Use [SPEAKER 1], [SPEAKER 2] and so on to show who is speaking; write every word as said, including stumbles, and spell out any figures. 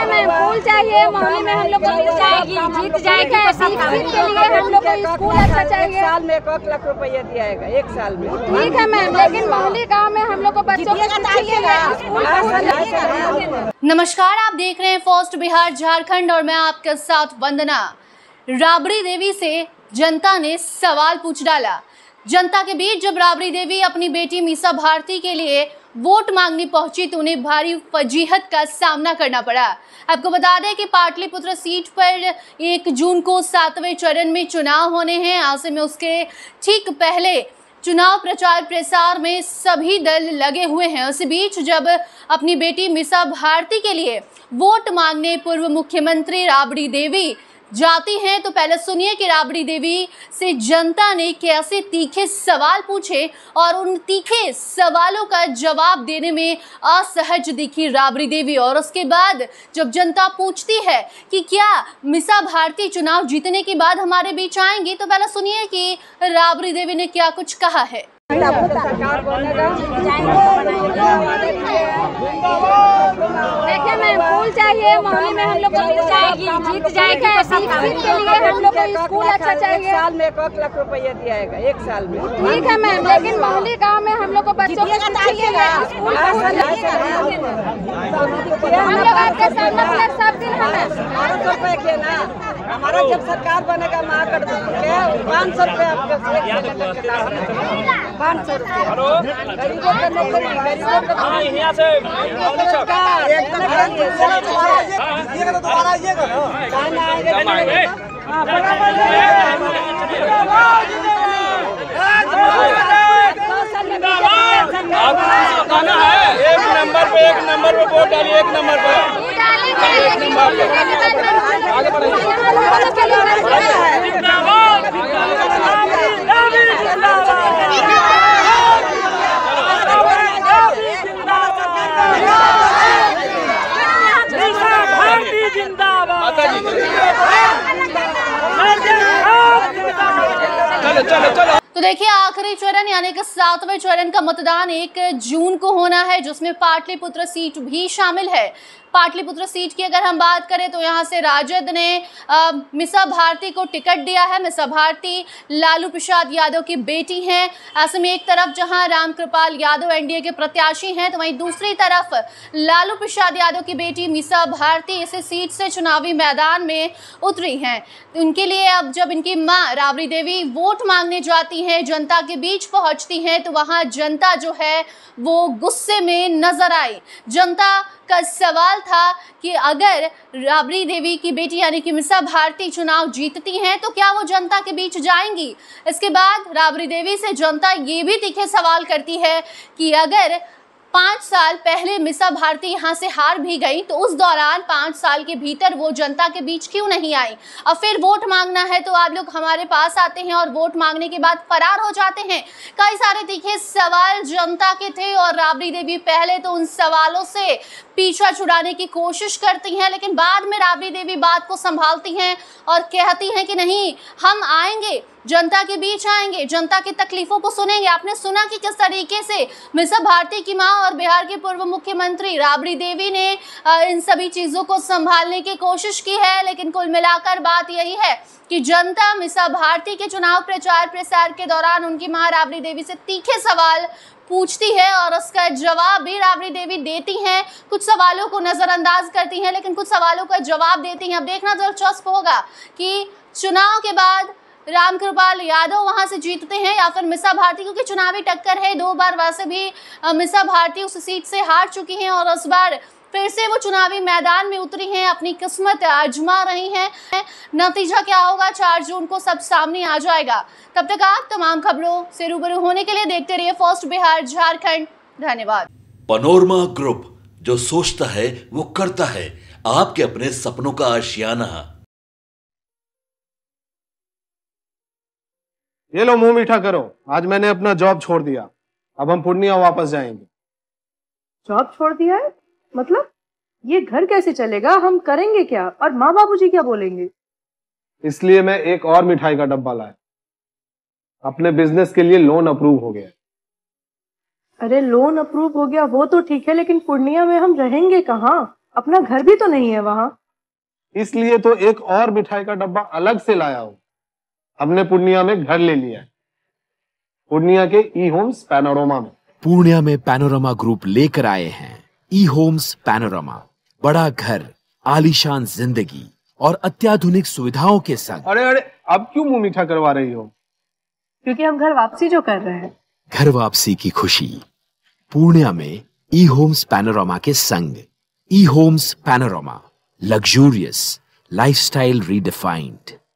[SPEAKER 1] Ma'am फूल चाहिए, मोहल्ले में हम लोग को मिल जाएगी, जीत जाएगी तो सीट सीट के लिए हम लोग को स्कूल अच्छा चाहिए।
[SPEAKER 2] साल में एक लाख रुपया दिया जाएगा, एक साल में।
[SPEAKER 1] ठीक है मैम, लेकिन मोहल्ले गांव में हम लोग को बच्चों को स्कूल।
[SPEAKER 3] नमस्कार, आप देख रहे हैं फर्स्ट बिहार झारखंड और मैं आपके साथ वंदना। राबड़ी देवी से जनता ने सवाल पूछ डाला। जनता के बीच जब राबड़ी देवी अपनी बेटी मीसा भारती के लिए वोट मांगने पहुंची तो उन्हें भारी फजीहत का सामना करना पड़ा। आपको बता दें कि पाटलिपुत्र सीट पर एक जून को सातवें चरण में चुनाव होने हैं। ऐसे में उसके ठीक पहले चुनाव प्रचार प्रसार में सभी दल लगे हुए हैं। उसी बीच जब अपनी बेटी मीसा भारती के लिए वोट मांगने पूर्व मुख्यमंत्री राबड़ी देवी जाती हैं तो पहले सुनिए कि राबड़ी देवी से जनता ने कैसे तीखे सवाल पूछे और उन तीखे सवालों का जवाब देने में असहज दिखी राबड़ी देवी। और उसके बाद जब जनता पूछती है कि क्या मीसा भारती चुनाव जीतने के बाद हमारे बीच आएंगी तो पहले सुनिए कि राबड़ी देवी ने क्या कुछ कहा है।
[SPEAKER 1] देखिए मैम फूल चाहिए, मोहल्ले में हम लोग को मिल जाएगी, जीत जाएगी तो सीट सीट के लिए हम लोग को स्कूल अच्छा चाहिए।
[SPEAKER 2] साल में एक लाख रुपया दिया जाएगा, एक साल में।
[SPEAKER 1] ठीक है मैम, लेकिन मोहल्ले गांव में हम लोग को बच्चों को हम लोग आपके सामने सब दिन हमें
[SPEAKER 2] बारह सौ रुपए के ना, हमारा जब सरकार बनेगा माँ कर देंगे पाँच सौ रुपए आपके पाँच सौ रुपए गरीबों का नौकरी, गरीबों का यहाँ से
[SPEAKER 4] एक नंबर पे एक नंबर पे वोट डालिए, एक नंबर पे एक नंबर पे आगे बढ़ाइए। चलो चलो चलो।
[SPEAKER 3] तो देखिए आखिरी चरण यानी कि सातवें चरण का मतदान एक जून को होना है जिसमें पाटलिपुत्र सीट भी शामिल है। पाटलिपुत्र सीट की अगर हम बात करें तो यहाँ से राजद ने आ, मीसा भारती को टिकट दिया है। मीसा भारती लालू प्रसाद यादव की बेटी हैं। ऐसे में एक तरफ जहाँ रामकृपाल यादव एनडीए के प्रत्याशी हैं तो वहीं दूसरी तरफ लालू प्रसाद यादव की बेटी मीसा भारती इस सीट से चुनावी मैदान में उतरी हैं। उनके लिए अब जब इनकी मां राबड़ी देवी वोट मांगने जाती हैं, जनता के बीच पहुंचती हैं तो वहां जनता जो है वो गुस्से में नजर आई। जनता का सवाल था कि अगर राबड़ी देवी की बेटी यानी कि मीसा भारती चुनाव जीतती हैं तो क्या वो जनता के बीच जाएंगी। इसके बाद राबड़ी देवी से जनता ये भी तीखे सवाल करती है कि अगर पाँच साल पहले मीसा भारती यहाँ से हार भी गई तो उस दौरान पाँच साल के भीतर वो जनता के बीच क्यों नहीं आई। अब फिर वोट मांगना है तो आप लोग हमारे पास आते हैं और वोट मांगने के बाद फरार हो जाते हैं। कई सारे तीखे सवाल जनता के थे और राबड़ी देवी पहले तो उन सवालों से पीछा छुड़ाने की कोशिश करती हैं, लेकिन बाद में राबड़ी देवी बात को संभालती हैं और कहती हैं कि नहीं, हम आएंगे, जनता के बीच आएंगे, जनता की तकलीफों को सुनेंगे। आपने सुना कि किस तरीके से मीसा भारती की मां और बिहार के पूर्व मुख्यमंत्री राबड़ी देवी ने इन सभी चीजों को संभालने की कोशिश की है। लेकिन कुल मिलाकर बात यही है कि जनता मीसा भारती के चुनाव प्रचार प्रसार के दौरान उनकी मां राबड़ी देवी से तीखे सवाल पूछती है और उसका जवाब भी राबड़ी देवी देती हैं। कुछ सवालों को नजरअंदाज करती हैं लेकिन कुछ सवालों का जवाब देती हैं। अब देखना दिलचस्प होगा कि चुनाव के बाद रामकृपाल यादव वहां से जीतते हैं या फिर मीसा भारती, क्योंकि चुनावी टक्कर है। दो बार वैसे भी मीसा भारती उस सीट से हार चुकी हैं और इस बार फिर से वो चुनावी मैदान में उतरी हैं, अपनी किस्मत आजमा रही हैं। नतीजा क्या होगा चार जून को सब सामने आ जाएगा। तब तक आप तमाम खबरों से रूबरू होने के लिए देखते रहिए फर्स्ट बिहार झारखंड। धन्यवाद।
[SPEAKER 5] पनोरमा ग्रुप, जो सोचता है वो करता है। आपके अपने सपनों का आशियाना।
[SPEAKER 6] ये लो मुंह मीठा करो, आज मैंने अपना जॉब छोड़ दिया, अब हम पूर्णिया वापस जाएंगे।
[SPEAKER 7] जॉब छोड़ दिया है? मतलब ये घर कैसे चलेगा, हम करेंगे क्या और माँ बाबूजी क्या बोलेंगे?
[SPEAKER 6] इसलिए मैं एक और मिठाई का डब्बा लाया, अपने बिजनेस के लिए लोन अप्रूव हो गया।
[SPEAKER 7] अरे लोन अप्रूव हो गया वो तो ठीक है, लेकिन पूर्णिया में हम रहेंगे कहाँ अपना घर भी तो नहीं है वहाँ।
[SPEAKER 6] इसलिए तो एक और मिठाई का डब्बा अलग से लाया हूँ। हमने पूर्णिया में घर ले लिया है, पूर्णिया के ई होम्स पैनोरमा में।
[SPEAKER 8] पूर्णिया में पैनोरमा ग्रुप लेकर आए हैं ई होम्स पैनोरमा। बड़ा घर, आलीशान जिंदगी और अत्याधुनिक सुविधाओं के संग।
[SPEAKER 6] अरे अरे अब क्यों मुंह मीठा करवा रही हो?
[SPEAKER 7] क्योंकि हम घर वापसी जो कर रहे हैं।
[SPEAKER 8] घर वापसी की खुशी पूर्णिया में ई होम्स पैनोरमा के संग। ई homes panorama, luxurious lifestyle redefined.